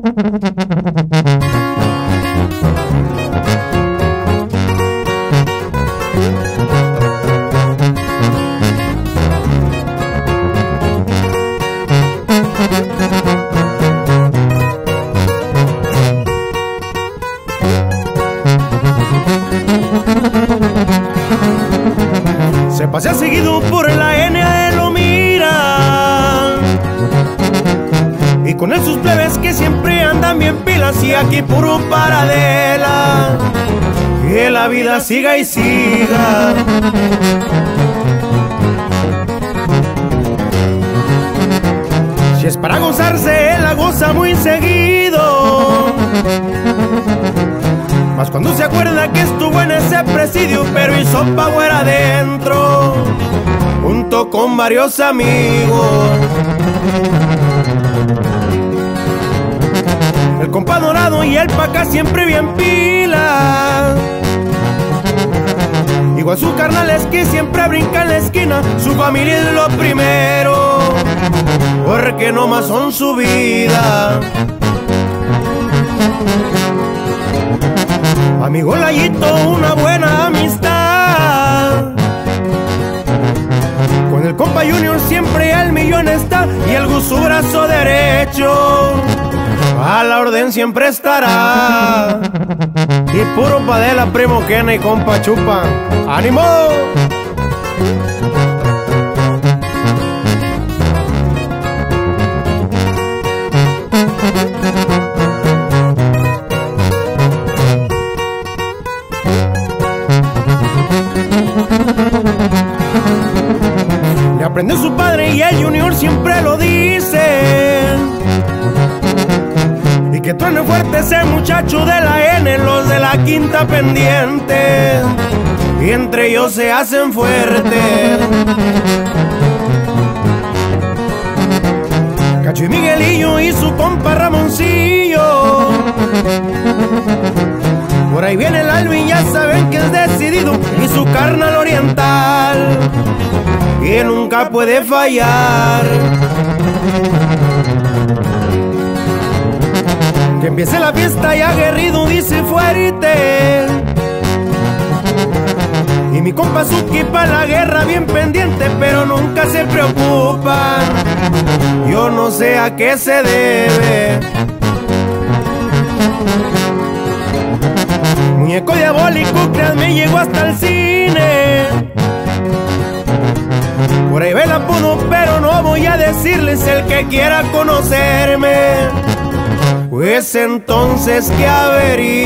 Se pasea seguido por la N, él lo mira, y con él sus plebes que siempre andan bien pilas, y aquí puro paradela, que la vida siga y siga. Si es para gozarse, él la goza muy seguido, mas cuando se acuerda que estuvo en ese presidio, pero hizo power adentro, junto con varios amigos. El compa Dorado y el Paca siempre bien pila, igual sus carnales que siempre brincan en la esquina. Su familia es lo primero, porque nomás son su vida. Amigo Layito, una buena amistad, con el compa Junior siempre al millón está, y el Gus su brazo derecho a la orden siempre estará. Y puro padela, primo Kena y compa Chupa. ¡Ánimo! Le aprendió su padre y el Junior siempre lo dice, y que truene fuerte ese muchacho de la N, los de la quinta pendiente, y entre ellos se hacen fuertes. Cacho y Miguelillo y su compa Ramoncillo, por ahí viene el Alvin, ya saben que es decidido, y su carnal oriental, que nunca puede fallar. Que empiece la fiesta y aguerrido dice fuerte, y mi compa Suki pa' la guerra bien pendiente, pero nunca se preocupa, yo no sé a qué se debe. Muñeco diabólico, créanme, llegó hasta el cine, por ahí ve el apodo, pero no voy a decirles. El que quiera conocerme, pues entonces que averigüe.